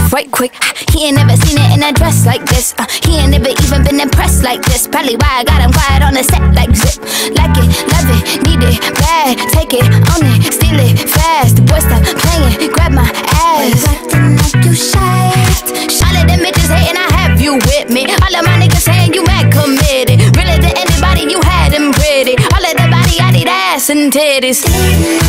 right quick. He ain't never seen it in a dress like this. He ain't never even been impressed like this. Probably why I got him quiet on the set like zip. Like it, love it, need it, bad. Take it, own it, steal it, fast. The boy stop playing, grab my ass. Acting like you shy. All of them bitches hating, I have you with me. All of my niggas saying you mad committed. Really to anybody, you had them pretty. All of the body, I need ass and titties.